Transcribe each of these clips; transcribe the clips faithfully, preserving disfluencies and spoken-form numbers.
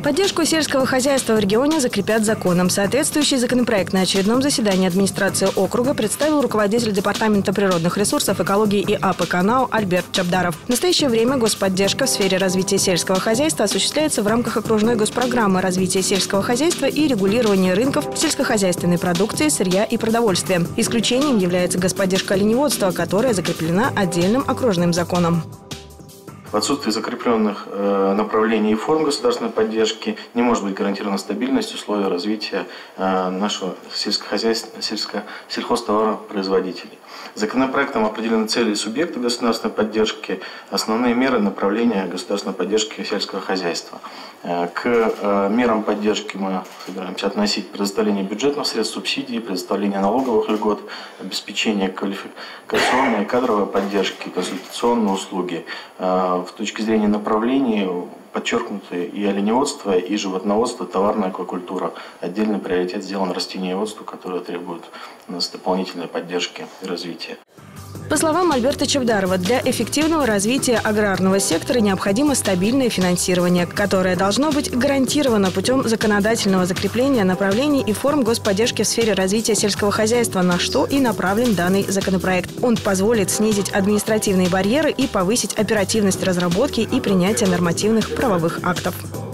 Поддержку сельского хозяйства в регионе закрепят законом. Соответствующий законопроект на очередном заседании администрации округа представил руководитель Департамента природных ресурсов, экологии и АПК НАО Альберт Чабдаров. В настоящее время господдержка в сфере развития сельского хозяйства осуществляется в рамках окружной госпрограммы развития сельского хозяйства и регулирования рынков сельскохозяйственной продукции, сырья и продовольствия. Исключением является господдержка оленеводства, которая закреплена отдельным окружным законом. В отсутствии закрепленных э, направлений и форм государственной поддержки не может быть гарантирована стабильность условий развития э, нашего сельскохозяйства, сельско, сельхозтоваропроизводителей. Законопроектом определены цели и субъекты государственной поддержки, основные меры направления государственной поддержки сельского хозяйства. Э, к э, мерам поддержки мы собираемся относить предоставление бюджетных средств, субсидий, предоставление налоговых льгот, обеспечение квалификационной и кадровой поддержки, консультационные услуги. Э, В точке зрения направлений подчеркнуты и оленеводство, и животноводство, товарная аквакультура. Отдельный приоритет сделан растениеводству, которое требует у нас дополнительной поддержки и развития. По словам Альберта Чабдарова, для эффективного развития аграрного сектора необходимо стабильное финансирование, которое должно быть гарантировано путем законодательного закрепления направлений и форм господдержки в сфере развития сельского хозяйства, на что и направлен данный законопроект. Он позволит снизить административные барьеры и повысить оперативность разработки и принятия нормативных правовых актов.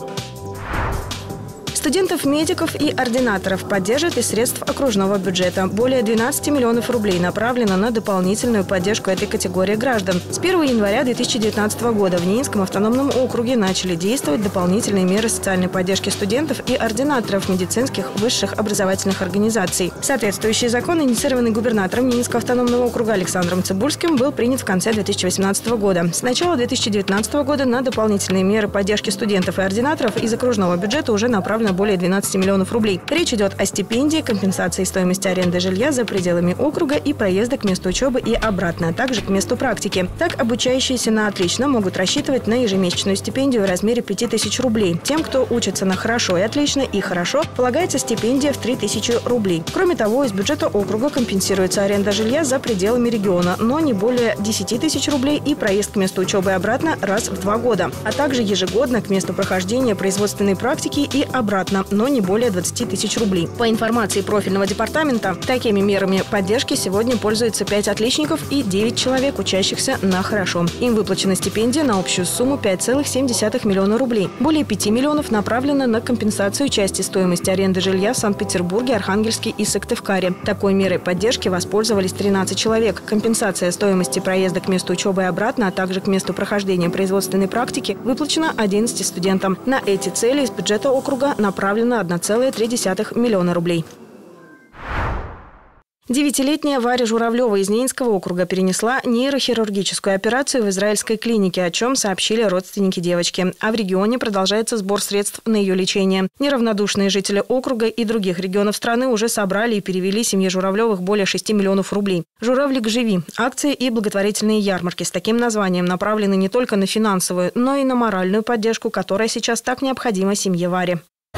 Студентов, медиков и ординаторов поддержат из средств окружного бюджета. Более двенадцати миллионов рублей направлено на дополнительную поддержку этой категории граждан. С первого января две тысячи девятнадцатого года в Ненецком автономном округе начали действовать дополнительные меры социальной поддержки студентов и ординаторов медицинских высших образовательных организаций. Соответствующий закон, инициированный губернатором Ненецкого автономного округа Александром Цыбульским, был принят в конце две тысячи восемнадцатого года. С начала две тысячи девятнадцатого года на дополнительные меры поддержки студентов и ординаторов из окружного бюджета уже направлено более двенадцати миллионов рублей. Речь идет о стипендии, компенсации стоимости аренды жилья за пределами округа и проезда к месту учебы и обратно, а также к месту практики. Так, обучающиеся на отлично могут рассчитывать на ежемесячную стипендию в размере пяти тысяч рублей. Тем, кто учится на хорошо и отлично и хорошо, полагается стипендия в три тысячи рублей. Кроме того, из бюджета округа компенсируется аренда жилья за пределами региона, но не более десяти тысяч рублей и проезд к месту учебы и обратно раз в два года, а также ежегодно к месту прохождения производственной практики и обратно, но не более двадцати тысяч рублей. По информации профильного департамента, такими мерами поддержки сегодня пользуются пять отличников и девять человек, учащихся на хорошо. Им выплачена стипендия на общую сумму пять целых семь десятых миллиона рублей. Более пяти миллионов направлено на компенсацию части стоимости аренды жилья в Санкт-Петербурге, Архангельске и Сыктывкаре. Такой мерой поддержки воспользовались тринадцать человек. Компенсация стоимости проезда к месту учебы и обратно, а также к месту прохождения производственной практики выплачена одиннадцати студентам. На эти цели из бюджета округа направлено одна целая три десятых миллиона рублей. Девятилетняя Варя Журавлева из Ненецкого округа перенесла нейрохирургическую операцию в израильской клинике, о чем сообщили родственники девочки. А в регионе продолжается сбор средств на ее лечение. Неравнодушные жители округа и других регионов страны уже собрали и перевели семье Журавлевых более шести миллионов рублей. «Журавлик, живи!» Акции и благотворительные ярмарки с таким названием направлены не только на финансовую, но и на моральную поддержку, которая сейчас так необходима семье Вари.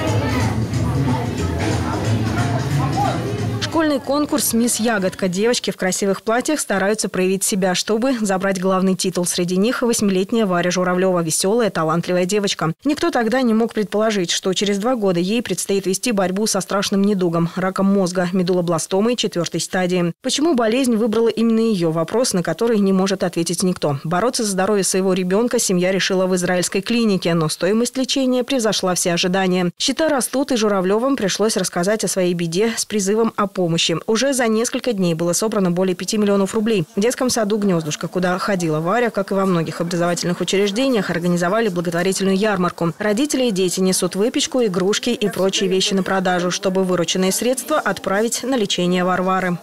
Школьный конкурс «Мисс Ягодка». Девочки в красивых платьях стараются проявить себя, чтобы забрать главный титул. Среди них восьмилетняя Варя Журавлева, веселая, талантливая девочка. Никто тогда не мог предположить, что через два года ей предстоит вести борьбу со страшным недугом – раком мозга, медулобластомой четвертой стадии. Почему болезнь выбрала именно ее – вопрос, на который не может ответить никто. Бороться за здоровье своего ребенка семья решила в израильской клинике, но стоимость лечения превзошла все ожидания. Счета растут, и Журавлевым пришлось рассказать о своей беде с призывом о помощи. Уже за несколько дней было собрано более пяти миллионов рублей. В детском саду «Гнездушка», куда ходила Варя, как и во многих образовательных учреждениях, организовали благотворительную ярмарку. Родители и дети несут выпечку, игрушки и прочие вещи на продажу, чтобы вырученные средства отправить на лечение Варвары.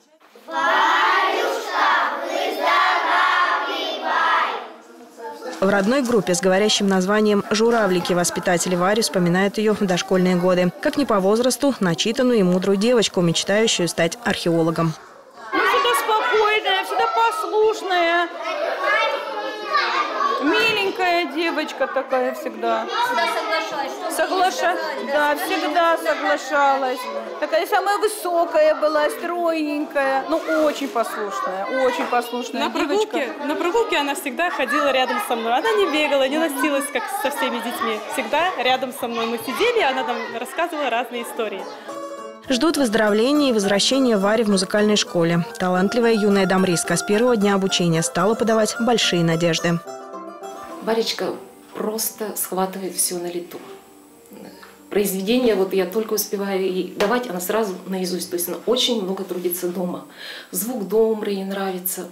В родной группе с говорящим названием «Журавлики» воспитатели Вари вспоминают ее в дошкольные годы. Как не по возрасту, начитанную и мудрую девочку, мечтающую стать археологом. Ну, всегда спокойная, всегда послушная. Миленькая девочка такая всегда. Всегда соглашается. Соглаша... Да, всегда соглашалась. Такая самая высокая была, стройненькая. Ну, очень послушная, очень послушная на прогулке, на прогулке она всегда ходила рядом со мной. Она не бегала, не носилась, как со всеми детьми. Всегда рядом со мной мы сидели, она там рассказывала разные истории. Ждут выздоровления и возвращения Вари в музыкальной школе. Талантливая юная дамристка с первого дня обучения стала подавать большие надежды. Варечка просто схватывает все на лету. Произведение, вот я только успеваю ей давать, она сразу наизусть. То есть она очень много трудится дома. Звук добрый, ей нравится.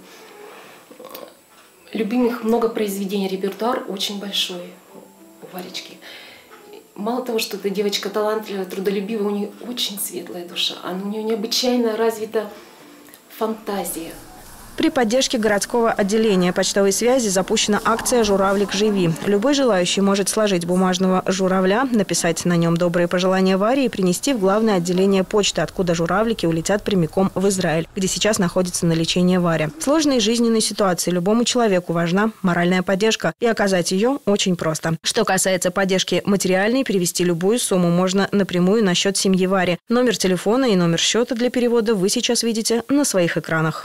Любимых много произведений, репертуар очень большой у Варечки. Мало того, что эта девочка талантливая, трудолюбивая, у нее очень светлая душа. У нее необычайно развита фантазия. При поддержке городского отделения почтовой связи запущена акция «Журавлик, живи». Любой желающий может сложить бумажного журавля, написать на нем добрые пожелания Варе и принести в главное отделение почты, откуда журавлики улетят прямиком в Израиль, где сейчас находится на лечении Варя. В сложной жизненной ситуации любому человеку важна моральная поддержка, и оказать ее очень просто. Что касается поддержки материальной, перевести любую сумму можно напрямую на счет семьи Вари. Номер телефона и номер счета для перевода вы сейчас видите на своих экранах.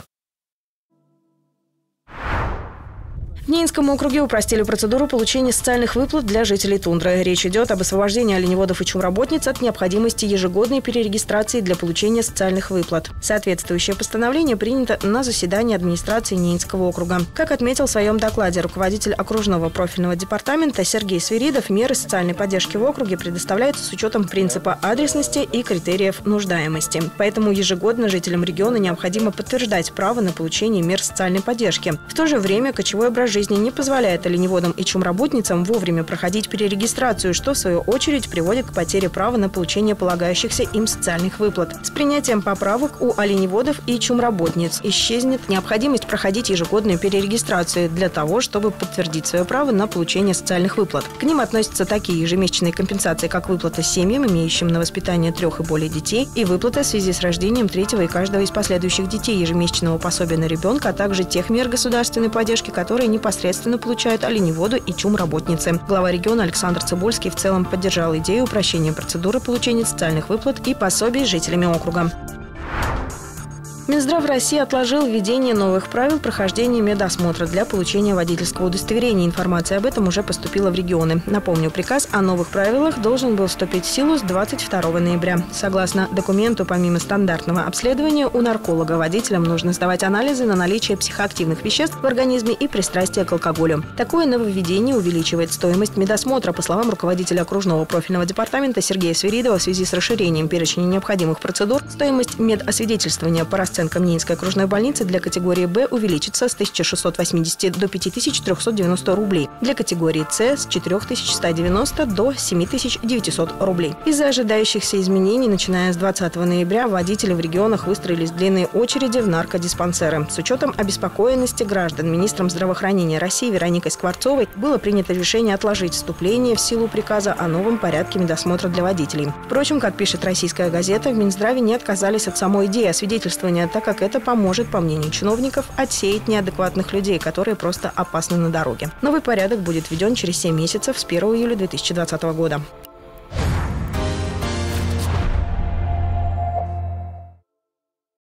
В Ненецком округе упростили процедуру получения социальных выплат для жителей тундры. Речь идет об освобождении оленеводов и чумработниц от необходимости ежегодной перерегистрации для получения социальных выплат. Соответствующее постановление принято на заседании администрации Ненецкого округа. Как отметил в своем докладе руководитель окружного профильного департамента Сергей Свиридов, меры социальной поддержки в округе предоставляются с учетом принципа адресности и критериев нуждаемости. Поэтому ежегодно жителям региона необходимо подтверждать право на получение мер социальной поддержки. В то же время кочевой образ жизни не позволяет оленеводам и чумработницам вовремя проходить перерегистрацию, что в свою очередь приводит к потере права на получение полагающихся им социальных выплат. С принятием поправок у оленеводов и чумработниц исчезнет необходимость проходить ежегодную перерегистрацию для того, чтобы подтвердить свое право на получение социальных выплат. К ним относятся такие ежемесячные компенсации, как выплата семьям, имеющим на воспитание трех и более детей, и выплата в связи с рождением третьего и каждого из последующих детей, ежемесячного пособия на ребенка, а также тех мер государственной поддержки, которые не непосредственно получают оленеводы и чумработницы. Глава региона Александр Цыбульский в целом поддержал идею упрощения процедуры получения социальных выплат и пособий жителями округа. Минздрав России отложил введение новых правил прохождения медосмотра для получения водительского удостоверения. Информация об этом уже поступила в регионы. Напомню, приказ о новых правилах должен был вступить в силу с двадцать второго ноября. Согласно документу, помимо стандартного обследования, у нарколога водителям нужно сдавать анализы на наличие психоактивных веществ в организме и пристрастие к алкоголю. Такое нововведение увеличивает стоимость медосмотра. По словам руководителя окружного профильного департамента Сергея Свиридова, в связи с расширением перечня необходимых процедур, стоимость медосвидетельствования по расценкам Ненецкой окружной больницы для категории Б увеличится с тысячи шестисот восьмидесяти до пяти тысяч трехсот девяноста рублей. Для категории С с четырёх тысяч ста девяноста до семи тысяч девятисот рублей. Из-за ожидающихся изменений, начиная с двадцатого ноября, водители в регионах выстроились в длинные очереди в наркодиспансеры. С учетом обеспокоенности граждан министром здравоохранения России Вероникой Скворцовой было принято решение отложить вступление в силу приказа о новом порядке медосмотра для водителей. Впрочем, как пишет российская газета, в Минздраве не отказались от самой идеи освидетельствования, так как это поможет, по мнению чиновников, отсеять неадекватных людей, которые просто опасны на дороге. Новый порядок будет введен через семь месяцев с первого июля две тысячи двадцатого года.